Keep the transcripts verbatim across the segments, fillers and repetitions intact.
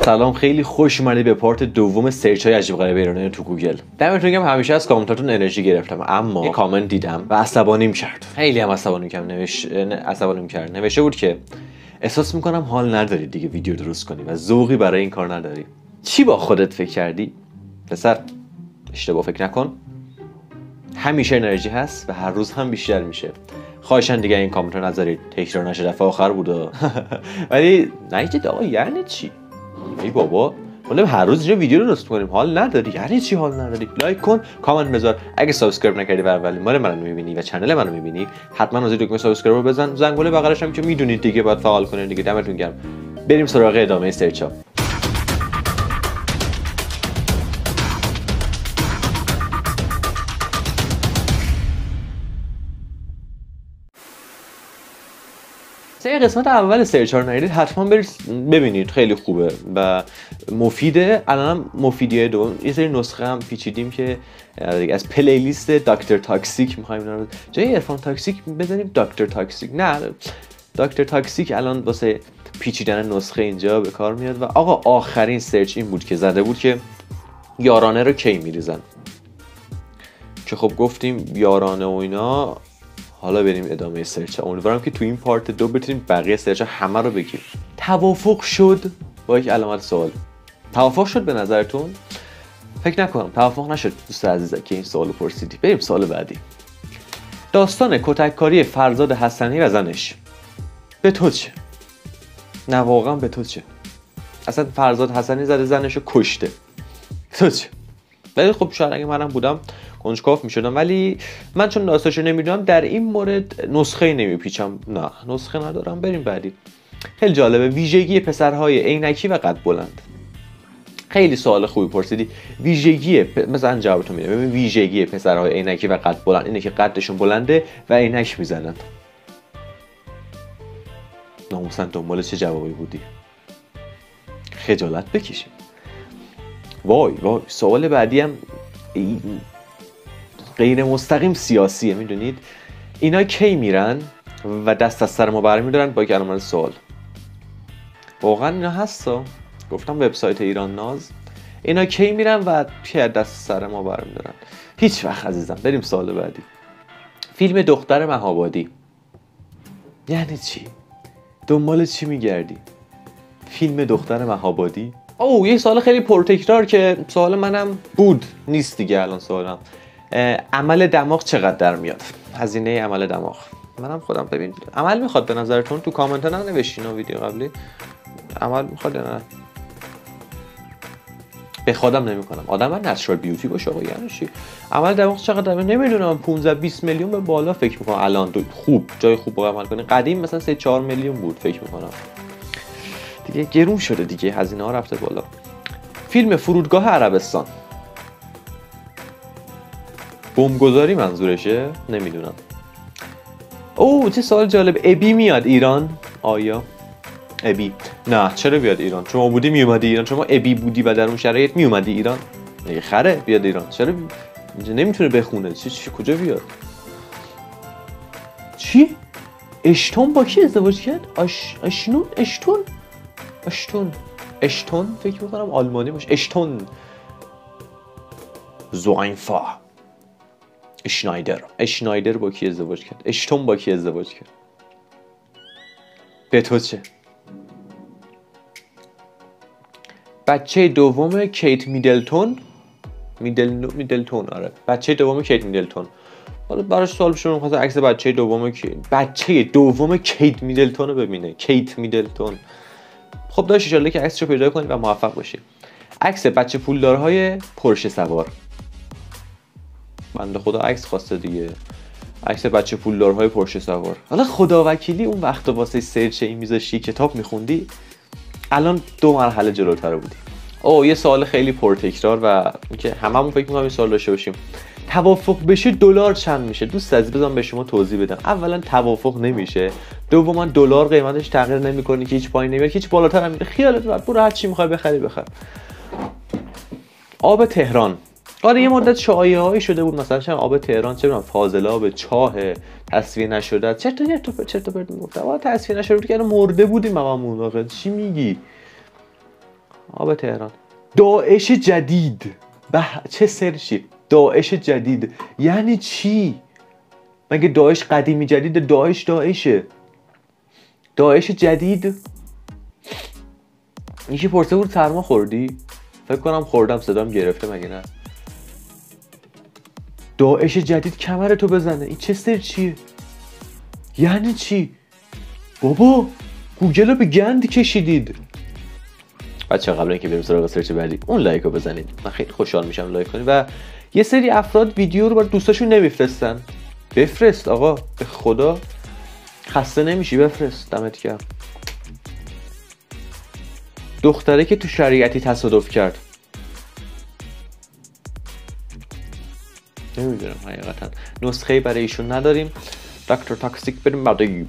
سلام، خیلی خوش اومدید به پارت دوم سرچ های عجیب غریب ایرانی تو گوگل. دمتون گرم، همیشه از کامنتاتون انرژی گرفتم، اما یه کامنت دیدم و عصبانیم کرد. خیلی هم عصبانی کردم. نوشت عصبانیم کرد. نوشته بود که احساس میکنم حال نداری دیگه ویدیو درست کنی و ذوقی برای این کار نداری. چی با خودت فکر کردی؟ پسر اشتباه فکر نکن. همیشه انرژی هست و هر روز هم بیشتر میشه. خواهشاً دیگه این کامنت رو نذارید، تکرار نشه، دفعه آخر بوده. ولی نگید آقا یعنی چی؟ ای بابا ما هر روز اینجا ویدیو رو درست کنیم، حال نداری؟ یعنی چی حال نداری؟ لایک کن، کامنت بذار. اگه سابسکرایب نکردی و اولین بار منو میبینی و چنل منو میبینی، حتما از دکمه سابسکرایب رو بزن، زنگوله بغلش هم که میدونید دیگه باید فعال کنین دیگه. دمتون گرم. بریم سراغ ادامه سرچ ها. سه قسمت اول سرچ ها رو ندیدید حتما برید ببینید، خیلی خوبه و مفیده. الانم مفیدیه دوم یه سری نسخه هم پیچیدیم که از پلیلیست دکتر تاکسیک می‌خوایم اینا رو جای عرفان تاکسیک بزنیم. دکتر تاکسیک نه، دکتر تاکسیک الان واسه پیچیدن نسخه اینجا به کار میاد. و آقا آخرین سرچ این بود که زده بود که یارانه رو کی میریزن، که خب گفتیم یارانه و اینا. حالا بریم ادامه سرچ. امیدوارم که تو این پارت دو بتونیم بقیه سرچ همه رو بگیم. توافق شد با یک علامت سوال. توافق شد به نظرتون؟ فکر نکنم توافق نشد دوست عزیز که این سوالو پرسیدی. بریم سوال بعدی. داستان کتککاری فرزاد حسنی و زنش به تو چه؟ نه واقعا به تو چه؟ اصلا فرزاد حسنی زده زنشو کشته، تو چه؟ ولی خب شاید اگه منم بودم کنجکاو میشدم، ولی من چون داستانشو نمیدونم در این مورد نسخه نمیپیچم. نه نسخه ندارم. بریم بعدی. خیلی جالبه. ویژگی پسرهای عینکی و قد بلند. خیلی سوال خوبی پرسیدی. ویژگی پ... مثلا جوابتو میدم. ببین ویژگی پسرهای عینکی و قد بلند اینه که قدشون بلنده و عینک میزنن. ناموسن دنبال چه جوابی بودی؟ خجالت بکشی. وای وای. سوال بعدی هم غیر مستقیم سیاسیه. میدونید اینا کی میرن و دست از سر ما برمیدارن با یک علامت سوال. واقعا اینا هستا؟ گفتم وبسایت ایران ناز. اینا کی میرن و کی دست از سر ما برمیدارن؟ هیچ وقت عزیزم. بریم سوال بعدی. فیلم دختر مهابادی یعنی چی؟ دنبال چی میگردی؟ فیلم دختر مهابادی؟ اوه یه سوال خیلی پرتکرار که سوال منم بود نیست دیگه. الان سوالم عمل دماغ چقدر در میاد؟ هزینه عمل دماغ. منم خودم ببین عمل میخواد به نظرتون؟ تو کامنت ها ننوشتین ویدیو قبلی عمل میخواد یا نه؟ به خودم نمیکنم. آدم من نچرال بیوتی باشه آقا. یعنی چی عمل دماغ چقدر؟ نمیدونم. پانزده بیست میلیون به بالا فکر میکنم الان. خوب جای خوب با عمل کنی. قدیم مثلا سه چهار میلیون بود فکر میکنم. دیگه گرون شده دیگه، هزینه ها رفته بالا. فیلم فرودگاه عربستان بمبگذاری منظورشه؟ نمیدونم. اوه چه سوال جالب. ابی میاد ایران؟ آیا ابی؟ نه چرا بیاد ایران؟ شما بودی میومدی ایران؟ شما ابی بودی و در اون شرایط میومدی ایران؟ نه خره بیاد ایران. چرا اینجا نمیتونه بخونه؟ چی چی کجا بیاد؟ چی؟ اشتون با کی ازدواج کرد؟ آش اشنون اشتون اشتون اشتون فکر میکنم آلمانی باشه. اشتون زوینفا اشنایدر. اشنایدر با کی ازدواج کرد؟ اشتون با کی ازدواج کرد؟ به تو چه؟ بچه دوم کیت میدلتون میدل میدلتون آره بچه دوم کیت میدلتون. حالا براش سوال شروع می‌خواد عکس بچه دوم کی بچه دوم کیت میدلتون رو ببینه. کیت میدلتون. خب داش ان شاءالله که عکسشو پیدا کنید و موفق باشید. عکس بچه پولدارهای پرشه سوار. بنده خدا عکس خواسته دیگه. عکس بچه پولدارهای پرشه سوار. حالا خدا وکیلی اون وقت واسه سرچ این میذاشی کتاب میخوندی الان دو مرحله جلوتر بودی. اوه یه سوال خیلی پرتکرار و که هممون فکر می‌کنم این سوال داشته باشیم. توافق بشه دلار چند میشه؟ دوست عزیز بذارم به شما توضیح بدم. اولا توافق نمیشه. دوما دلار قیمتش تغییر نمیکنه که هیچ پایین نمیاد، هیچ بالاتر هم نمیره. خیالت راحت برو هر چی میخوای بخری بخر. آب تهران. آره یه مدت شایعه‌ای شده بود مثلا چرا آب تهران چه می‌دونم فاضلاب چاه تصفیه نشده. چرت و پرت چرت و پرت میگفتم. آقا تصفیه نشده بود که مرده بودیم هممون. آقا چی میگی؟ آب تهران. داعش جدید. به چه سرچی؟ داعش جدید یعنی چی؟ مگه داعش قدیمی جدید؟ داعش داعشه. داعش جدید. یکی پرسه بود سرما خوردی؟ فکر کنم خوردم، صدام گرفته مگه نه؟ داعش جدید کمر تو بزنه. این چه سرچیه؟ یعنی چی؟ بابا گوگل رو به گند کشیدید. بچه قبل اینکه بریم سراغ سرچ بعدی اون لایک رو بزنید، من خیلی خوشحال میشم لایک کنید. و یه سری افراد ویدیو رو برای دوستاشون نمیفرستن. بفرست آقا، به خدا خسته نمیشی، بفرست. دمت گرم. دختره که تو شریعتی تصادف کرد، نمیدونم حقیقتا، نسخه برای ایشون نداریم. دکتر تاکسیک بریم بعدی.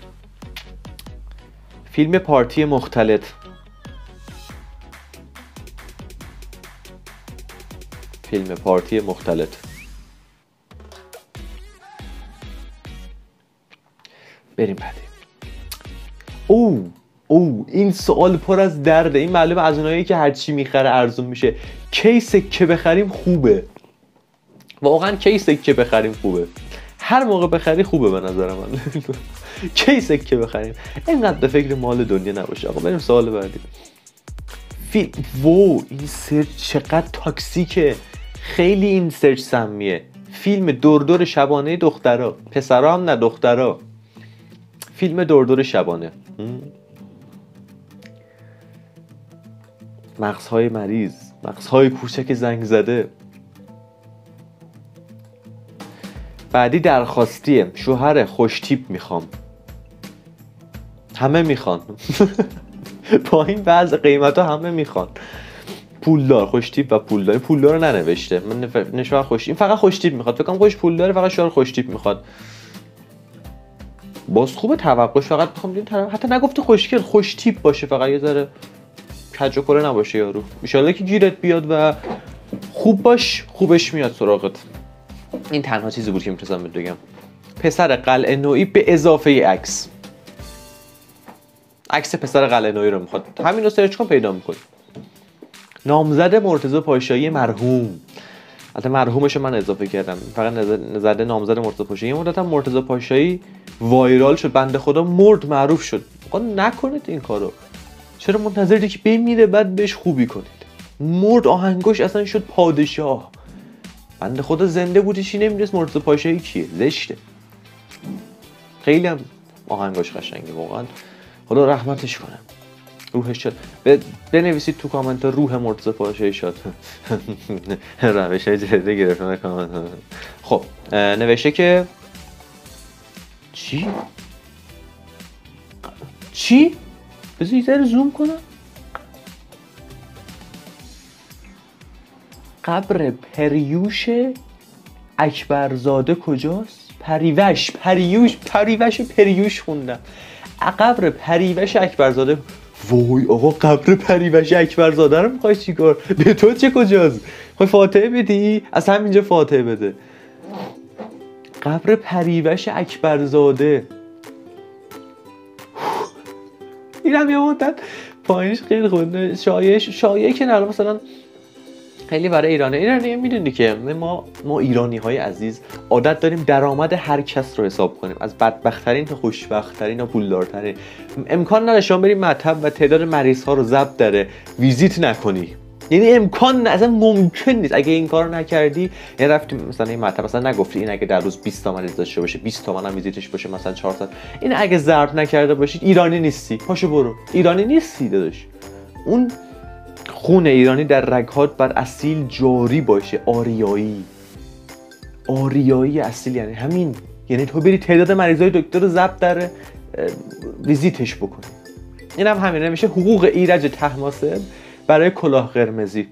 فیلم پارتی مختلط. فیلم پارتی مختلط. بریم بعدی. او او این سوال پر از درده. این معلومه از اونایی که هر چی میخره ارزون میشه. کی سکه بخریم خوبه؟ واقعا کی سکه بخریم خوبه؟ هر موقع بخری خوبه به نظر من. کی سکه بخریم؟ اینقدر به فکر مال دنیا نباشه. آقا بریم سوال بعدی. فیلم وو این سرچ چقدر تاکسیکه. خیلی این سرچ سمیه. فیلم دور شبانه دخترا. پسرا هم نه، دخترا. فیلم دور شبانه. مغزهای مریض، مغزهای کوچک زنگ زده. بعدی درخواستیه. شوهر خوش تیپ میخوام. همه میخوان. با این بعض قیمت ها همه میخوان. پولدار، خوش تیپ و پولدار. پولدار رو ننوشته. من نشوار خوش، این فقط خوش تیپ میخواد. فکر کنم خوش پولدار، فقط شوهر خوش تیپ میخواد. باز خوبه توقعش، فقط میخوام این طرف حتی نگفته خوشگل، خوش تیپ باشه، فقط یه ذره کج و کره نباشه یارو. ان شاءالله که گیرت بیاد و خوب باش، خوبش میاد سراغت. این تنها چیزی بود که میتونم بهت بگم. پسر قلعه نویی به اضافه عکس. عکس پسر قلعه نویی رو میخواد. همین رو سرچ کن پیدا میکنی. نامزد مرتضی پاشایی مرحوم. البته مرحومش من اضافه کردم، فقط نزده نامزد مرتضی پاشایی. یه مدت هم مرتضی پاشایی وایرال شد، بنده خدا مرد، معروف شد. آقا نکنید این کارو. چرا منتظرید که بمیره بعد بهش خوبی کنید؟ مرد، آهنگاش اصلا شد پادشاه. بنده خدا زنده بودیشی نمیدونست مرتضی پاشایی کیه. زشته. خیلی هم آهنگاش قشنگه واقعا. خدا رحمتش کنه، روحش شد. بنویسید تو کامنت روح مرتضی پاشایی شد. روش های جدیده گرفتم کامنت. خب نوشته که چی؟ چی؟ بذار یه ذره زوم کنم. قبر پریوش اکبرزاده کجاست؟ پریوش پریوش پریوش پریوش خوندم. قبر پریوش اکبرزاده. وای آقا قبر پریوش اکبرزاده رو میخوای چیکار؟ به تو چه کجاست؟ میخوای فاتحه بدی؟ از همینجا فاتحه بده. قبر پریوش اکبرزاده. اینم یه مدت پایینش خیلی خونده. شایعه شایعه که نه مثلا خیلی برای ایرانه. ایرانی میدونی که ما ما ایرانی های عزیز عادت داریم درآمد هر کس رو حساب کنیم، از بدبخت‌ترین تا خوشبخت‌ترین تا پولدارترین. امکان نداره شما بری مطب و تعداد مریض ها رو ضبط داره ویزیت نکنی. یعنی امکان نه، اصلا ممکن نیست. اگه این کارو نکردی، یعنی رفتی مثلا این مطب مثلا نگفتی این اگه در روز بیست تا مریض داشته باشه، بیست تومن هم ویزیتش باشه مثلا چهارصد، این اگه ضبط نکرده باشید ایرانی نیستی. پاشو برو، ایرانی نیستی داداش. اون خون ایرانی در رگ‌هات بر اصیل جاری باشه. آریایی آریایی اصیل یعنی همین. یعنی تو بری تعداد مریضای دکتر رو ضبط در ویزیتش بکنی. این هم همینه. میشه حقوق ایرج طهماسب برای کلاه قرمزی.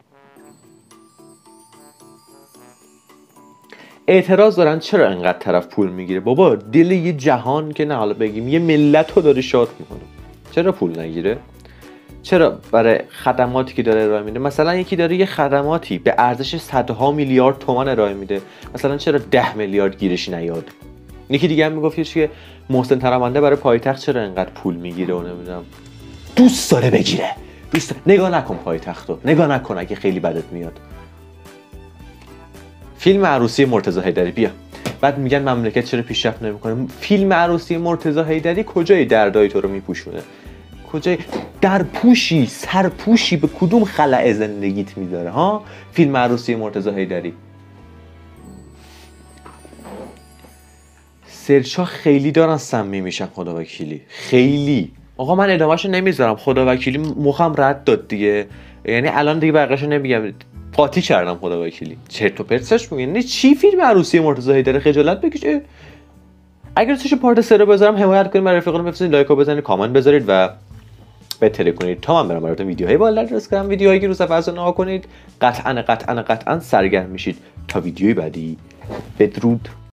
اعتراض دارن چرا انقدر طرف پول میگیره. بابا دل یه جهان که نه حالا بگیم یه ملت رو داره شاد میکنه، چرا پول نگیره؟ چرا برای خدماتی که داره ارائه میده، مثلا یکی داره یه خدماتی به ارزش صدها میلیارد تومان ارائه میده، مثلا چرا ده میلیارد گیرش نیاد؟ یکی دیگه هم میگفت که محسن ترامنده برای پایتخت چرا انقدر پول میگیره و نمیدونم دوست داره بگیره. دوست نگاه نکن پایتختو، نگاه نکن اگه خیلی بدت میاد. فیلم عروسی مرتضی حیدری، بیا. بعد میگن مملکت چرا پیشرفت نمیکنه. فیلم عروسی مرتضی حیدری کجای دردای تو رو میپوشونه؟ کجای درپوشی، سرپوشی به کدوم خلأ زندگیت میذاره ها؟ فیلم عروسی مرتضی حیدری. سرچا خیلی دارن سمی میشن خدا وکیلی، خیلی. آقا من ادامهشو نمیذارم، خدا وکیلی مخم رد داد دیگه. یعنی الان دیگه بقیه‌شو نمیگم، قاطی کردم خدا وکیلی. چرت و پرتش میگن. یعنی چی فیلم عروسی مرتضی حیدری؟ خجالت بکش. اگر دوستش پارت سه رو بذارم حمایت کنید، برای رفیقاتون بفرستید، لایک رو بزنید، کامنت بذارید و بتره کنید تا من برام براتون ویدیوهای بالا درست کنم. ویدیوهایی که رو صفحه هست نگاه کنید. قطعاً قطعاً قطعاً سرگرم میشید تا ویدیوی بعدی. بدرود.